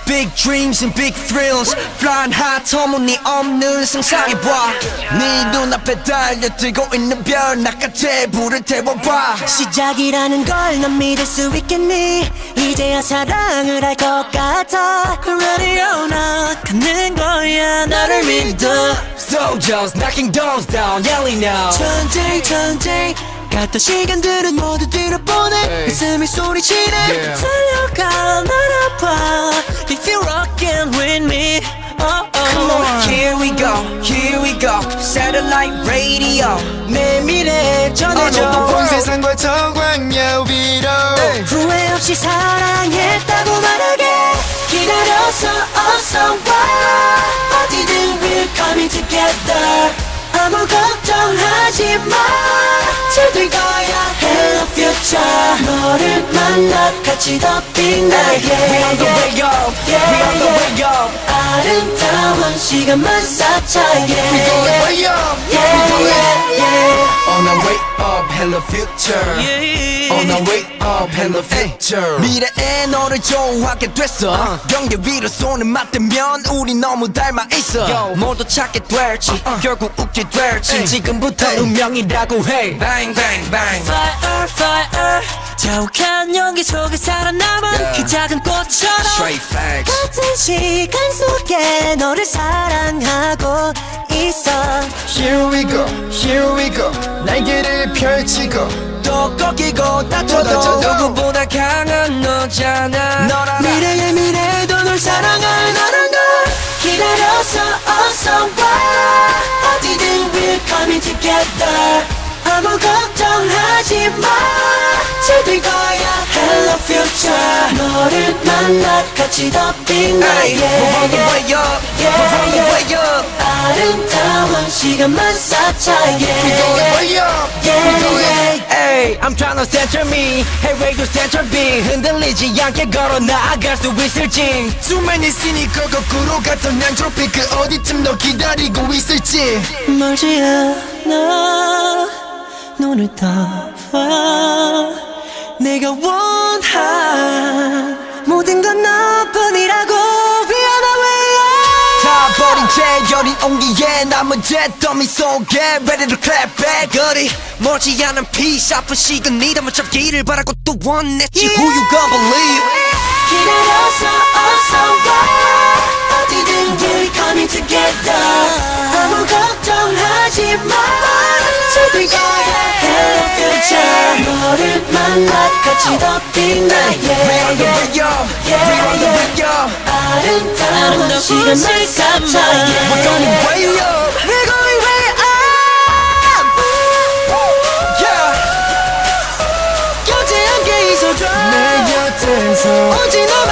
Big dreams and big thrills Flying high 터무니없는 상상해봐 네 눈앞에 달려들고 있는 별 나같이 불을 태워봐 시작이라는 걸 넌 믿을 수 있겠니 이제야 사랑을 할 것 같아 라디오 나가는 거야 나를 믿어 Soldiers knocking doors down yelling now 천재 같은 시간들은 모두 들어보내 가슴이 소리치네 달려가 날아봐 If you're rockin' with me Come on, here we go Satellite radio 내 미래 전해줘 온 세상과 정광야 위로 후회 없이 사랑했다고 말하게 기다려서 어서 와 어디든 we're coming together 아무 걱정하지 마 잘될 거야 Hello future 너를 만나 같이 더 빛나게 We on the way up We on the way up 아름다운 시간만 쌓자 We going way up On our way up hello future On our way up hello future 미래에 너를 좋아하게 됐어 경계 위로 손을 맞대면 우리 너무 닮아 있어 모두 찾게 될지 결국 웃게 될지 지금부터 운명이라고 해 Bang bang bang Fire fire 자욱한 연기 속에 살아남은 그 작은 꽃처럼 Straight facts 같은 시간 속에 너를 사랑하고 있어 Here we go 날개를 펼치고 또 꺾이고 다쳐도 누구보다 강한 너잖아 미래의 미래도 널 사랑할 너란 걸 기다려서 어서 와 어디든 we're coming together 아무 걱정하지 마 잘될 거야 Hello future 너를 만나 같이 더 빛나게 We're on the way up We're on the way up 아름다운 시간만 쌓자 We going way up We going Hey, I'm tryna center me Hey radio center B 흔들리지 않게 걸어 나아갈 수 있을지 수많이 있으니까 거꾸로 갔던 난 트로피 그 어디쯤 너 기다리고 있을지 멀지 않아 눈을 떠봐 내가 원한 모든 건 너뿐이라고 We on the way up 다 버린 채 여린 온기에 남은 잿더미 속에 Ready to clap back 어디 멀지 않은 peace 아픈 시간 네 담을 잡기를 바라고 또 원했지 Who you gonna believe 기다려서 어서 와 어디든 we're coming together 아무 걱정하지 마 잘될 거야 Hello future 너를 만나 같이 더 빛나게 We on the way up We on the way up 아름다운 시간을 쌓자 We're going way up We're going way up Yeah 곁에 함께 있어줘 내 곁에서 오직 너